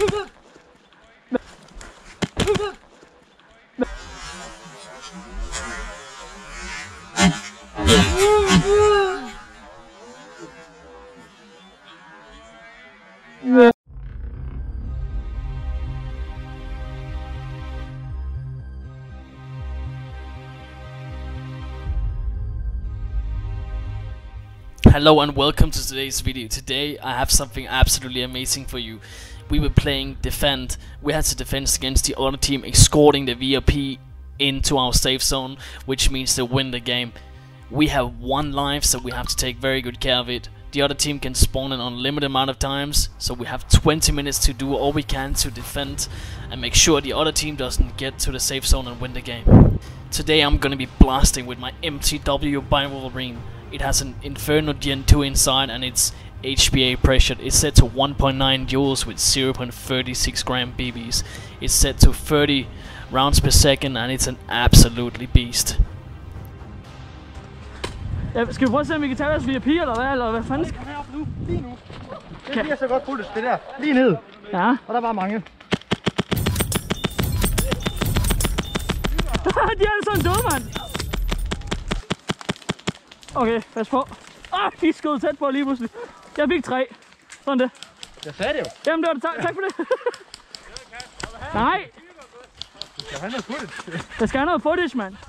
Hello and welcome to today's video. Today I have something absolutely amazing for you. We were playing Defend. We had to defend against the other team, escorting the VIP into our safe zone, which means to win the game. We have 1 life, so we have to take very good care of it. The other team can spawn an unlimited amount of times, so we have 20 minutes to do all we can to defend and make sure the other team doesn't get to the safe zone and win the game. Today I'm gonna be blasting with my MTW by Wolverine. It has an Inferno Gen 2 inside and it's HPA pressured. It's set to 1.9 joules with 0.36 gram BBs. It's set to 30 rounds per second and it's an absolutely beast. Ja, skal vi prøve at se, om vi kan tage deres VIP eller hvad fanden? Kom herop nu, lige nu. Det bliver så godt fuldt, det der. Lige ned. Ja. Og der var mange. De er sådan døde, mand. Okay, pas på. De skød tæt på lige pludselig. Jeg fik 3. Sådan det. Jeg sagde det jo. Jamen det var det. Tak for det. Nej. Du skal have noget footage. Jeg skal have noget footage, mand.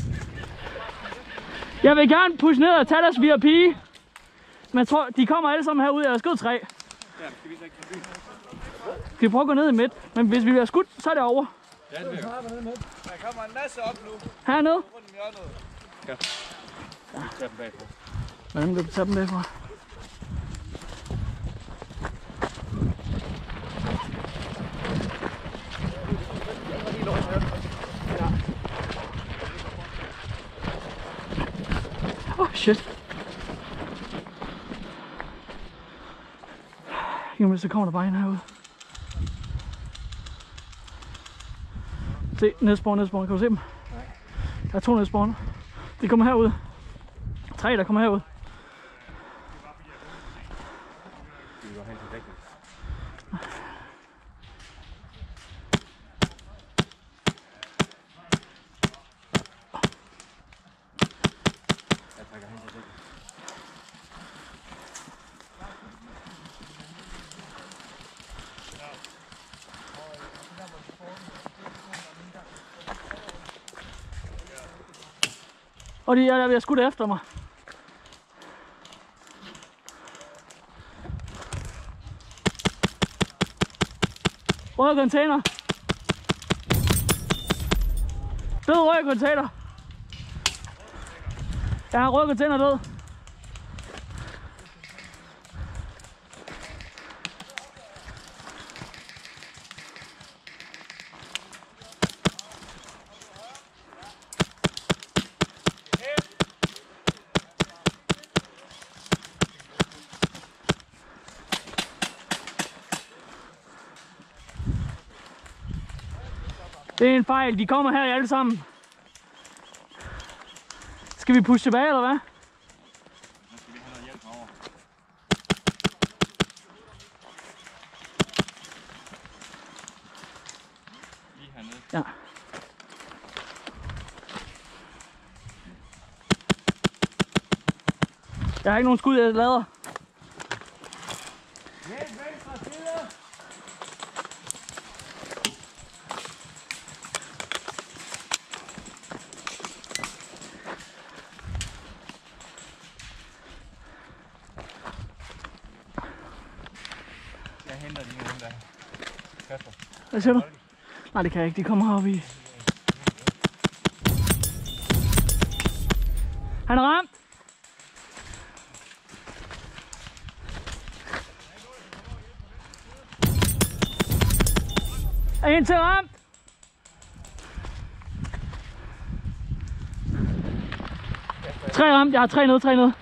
Jeg vil gerne pushe ned og tage deres VIP. Men jeg tror, de kommer alle sammen herude. Jeg har skudt 3. Ja, skal vi så ikke tage byen? Skal vi prøve at gå ned i midt? Men hvis vi bliver skudt, så er det over. Ja, det vil jeg. Der kommer en masse op nu. Hernede? Rundt om hjørnet. Ja. Vi tager dem bagfra. Hvordan vil du tage dem bagfra? Oh shit. Jamen så kommer der bare en herude. Se, nedspawn. Kan du se dem? Nej. Der er 2 nedspawn. De kommer herud. 3 der kommer herud. Og de er ved at skudt efter mig. Rød container. Død rød container. Jeg har rød container død. Det er en fejl. De kommer her alle sammen. Skal vi pushe tilbage, eller hvad? Så skal vi have noget hjælp herovre. Lige hernede. Ja. Jeg har ikke nogen skud, jeg lader. Jeg henter lige nogen der. Kasper. Hvad siger du? Nej, det kan jeg ikke. De kommer heroppe i. Han er ramt! En til ramt! Tre ramt. Jeg har 3 nede, 3 nede.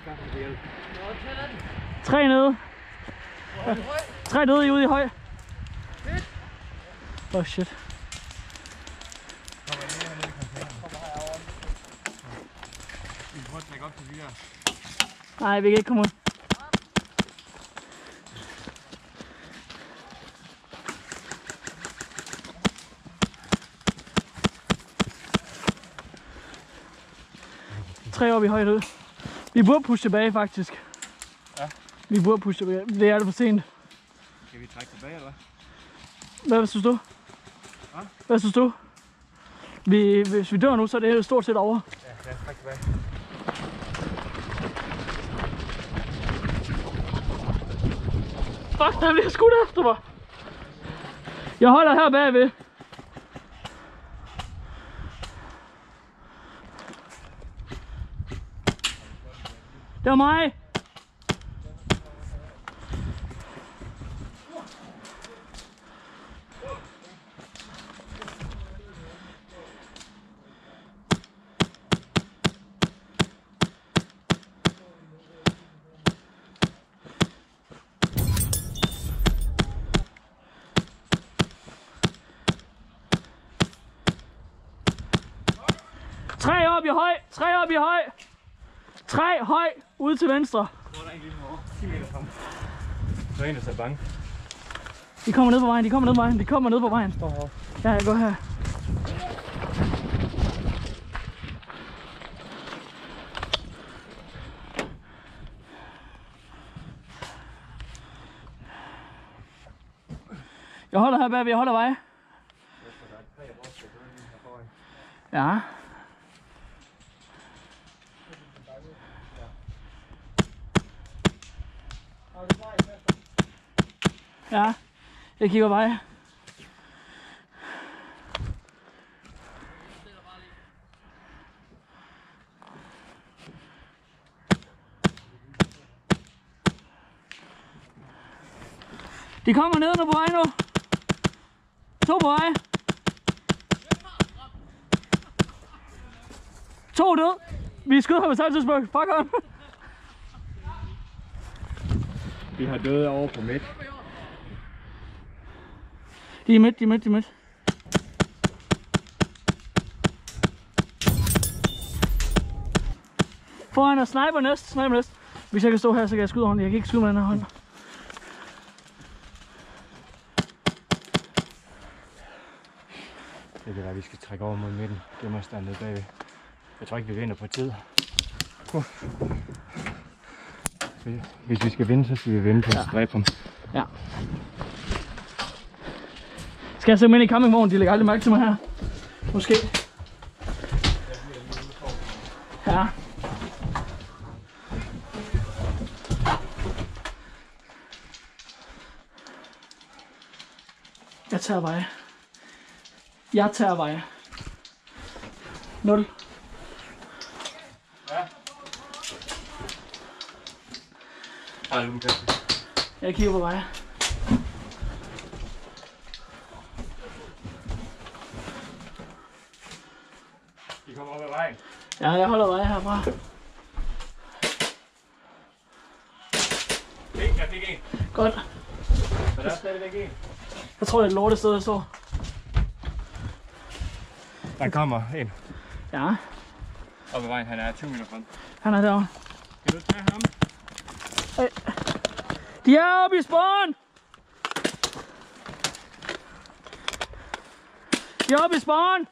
3 nede. 3 nede ude i høj. Oh shit. Vi prøver at trække op til de der. Nej, vi kan ikke komme ud. 3 op i højde ud. Vi burde pushe tilbage, faktisk. Ja. Vi burde pushe tilbage. Det er alt for sent. Skal vi trække tilbage, eller Hvad synes du? Hvad? Hvad synes du? Hvis vi dør nu, så er det stort set over. Ja, træk tilbage. Fuck, der bliver skudt efter mig. Jeg holder her bagved. Det var mig. Tre op i høj, 3 op i høj. 3 høj, ude til venstre. Hvor er der egentlig over 10 meter frem? Så er en, der ser bange. De kommer ned på vejen, de kommer ned på vejen, de kommer ned på vejen. Står herovre. Ja, jeg går her. Jeg holder her bagved, jeg holder vej. Ja. Ja, jeg kigger vej. De kommer ned på vej nu. 2 på vej. 2 død. Vi skyder på samme tidspunkt. Fuck on. Vi har døde over på midt. De er midt. Foran og sniper næst. Hvis jeg kan stå her, så kan jeg skyde hånden. Jeg kan ikke skyde med den her hånd. Det kan være, at vi skal trække over mod midten. Gemme os dernede bagved. Jeg tror ikke, vi vinder på tid. Hvis vi skal vinde, så skal vi vinde på stræbom. Ja. Skal jeg se dem ind i campingvognen? De lægger aldrig mærke til mig her. Måske. Ja. Jeg tager vej. 0. Ja. Ej, nu kan Jeg kigger på vej. De kommer op ad vejen. Ja, jeg holder vej herfra. Jeg fik en. Godt. Så der er stadigvæk en. Jeg tror, det er et lortested, jeg står. Der kommer en. Ja, Op ad vejen, han er 20 meter frem. han er derovre. Kan du tage ham? De er oppe i spawn! De er oppe i spawn!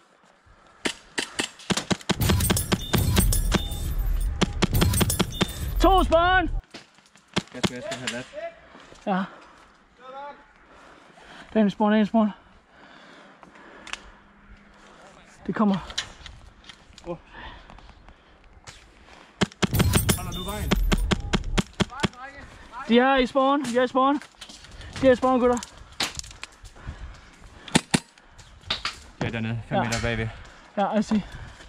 To spawn! Jeg skal have lat. Ja. Der er en spawn, Det kommer. Holder du vejen? De er i spawn, gutter. Ja, dernede. 5 meter bagved. Ja, I see.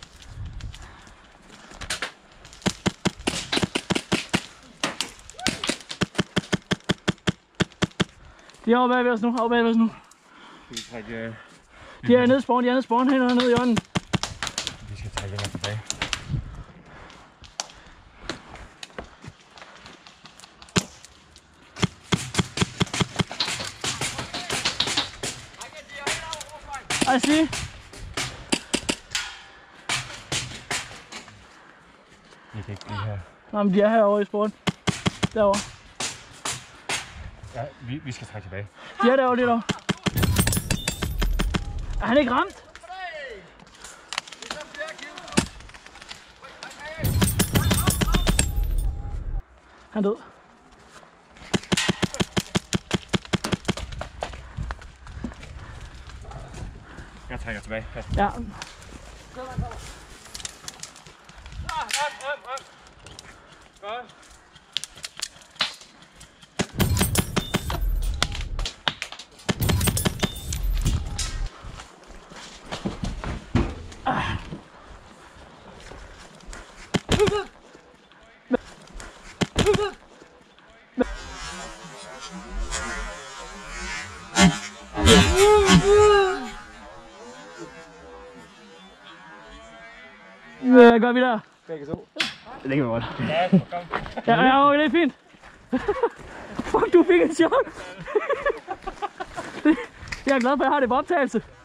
De er oppe bagved os nu, Skal vi trække... De er nede i spawn, ned i hjørnet. Vi skal trække længere tilbage. I see. Vi kan ikke blive her. Nå, men de er herovre i spawn. Derovre. Ja, vi skal trække tilbage. De er derovre lige derovre. Er han ikke ramt? Han er død. Jeg trækker tilbage. Ja. Hvad gør vi der? Begge to. Det kan vi godt. Ja, kom. Ja, okay, det er fint. Fuck, du fik en chok. Jeg er glad for, at jeg har det på optagelse.